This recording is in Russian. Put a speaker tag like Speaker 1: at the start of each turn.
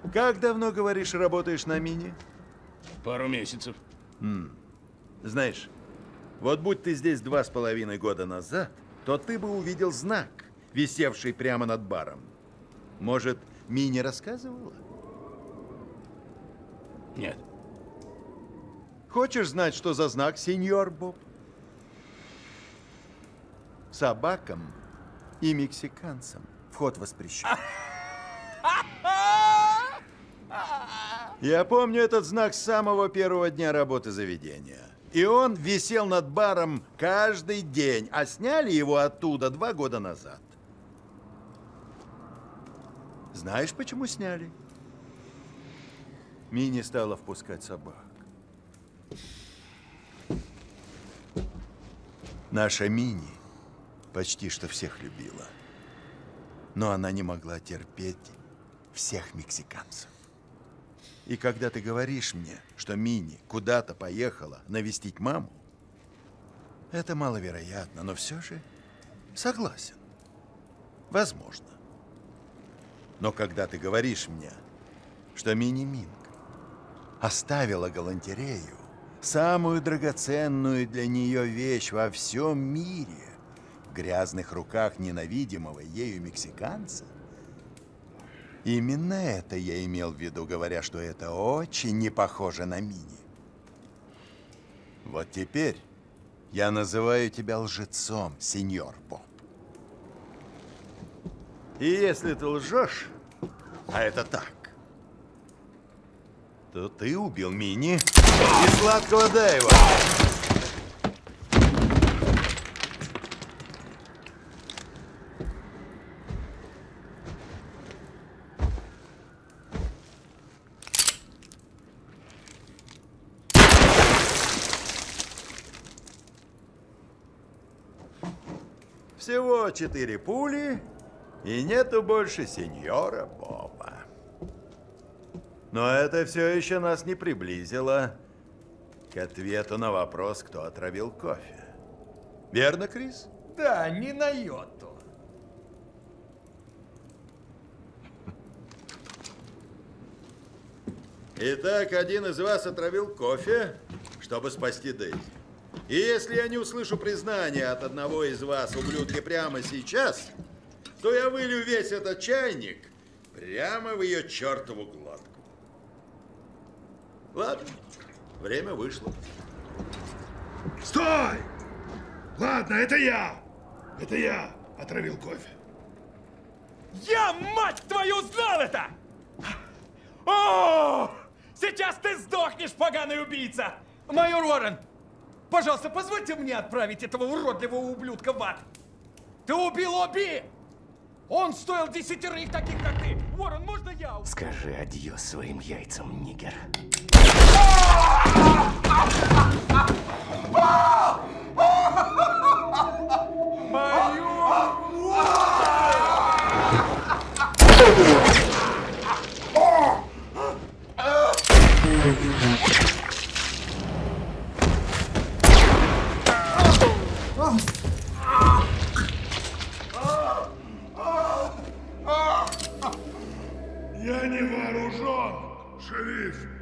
Speaker 1: Как давно, говоришь, работаешь на мине?
Speaker 2: Пару месяцев.
Speaker 1: Знаешь, вот будь ты здесь 2,5 года назад, то ты бы увидел знак, висевший прямо над баром. Может, Мини рассказывала?
Speaker 2: Нет.
Speaker 1: Хочешь знать, что за знак, сеньор Боб? Собакам и мексиканцам вход воспрещен. Я помню этот знак с самого первого дня работы заведения. И он висел над баром каждый день, а сняли его оттуда 2 года назад. Знаешь, почему сняли? Мини стала впускать собак. Наша Мини почти что всех любила. Но она не могла терпеть всех мексиканцев. И когда ты говоришь мне, что Мини куда-то поехала навестить маму, это маловероятно, но все же согласен. Возможно. Но когда ты говоришь мне, что Мини Минг оставила галантерею, самую драгоценную для нее вещь во всем мире, в грязных руках ненавидимого ею мексиканца, именно это я имел в виду, говоря, что это очень не похоже на Мини. Вот теперь я называю тебя лжецом, сеньор Боб. И если ты лжешь, а это так, то ты убил Мини и сладкого Дэйва. Всего 4 пули, и нету больше сеньора Боба. Но это все еще нас не приблизило к ответу на вопрос, кто отравил кофе. Верно, Крис?
Speaker 3: Да, ни на йоту.
Speaker 1: Итак, один из вас отравил кофе, чтобы спасти Дейзи. И если я не услышу признания от одного из вас, ублюдки, прямо сейчас, то я вылью весь этот чайник прямо в ее чертову глотку. Ладно, время вышло.
Speaker 4: Стой! Ладно, это я! Это я отравил кофе.
Speaker 3: Я, мать твою, знал это! О! Сейчас ты сдохнешь, поганый убийца! Майор Уоррен, пожалуйста, позвольте мне отправить этого уродливого ублюдка в ад. Ты убил Оби! Он стоил 10 таких, как ты! Уоррен, можно я?
Speaker 5: Скажи адьос своим яйцам, нигер.
Speaker 3: Майор
Speaker 4: Я не вооружен, шериф.